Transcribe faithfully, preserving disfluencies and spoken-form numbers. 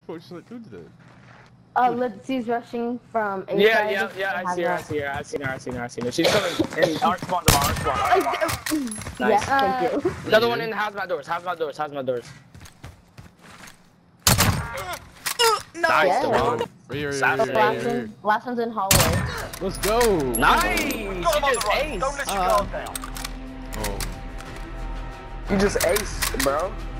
Fortunately, do that. Uh, Lindsay's rushing from A Yeah, side. yeah, yeah. I see her. I see her. I seen her. I seen her. I seen her. She's coming in our spawn. Our spawn. Our spawn. Nice. Yeah, thank you. Another one in house my doors. House my doors. House my doors. No. Nice, Yeah. Devon. Right here, right Last here, Last right here. one, last one's in hallway. Let's go. Nice. You Got him on just the right. ace. Don't let your Uh, guard down. Oh. You just ace, bro.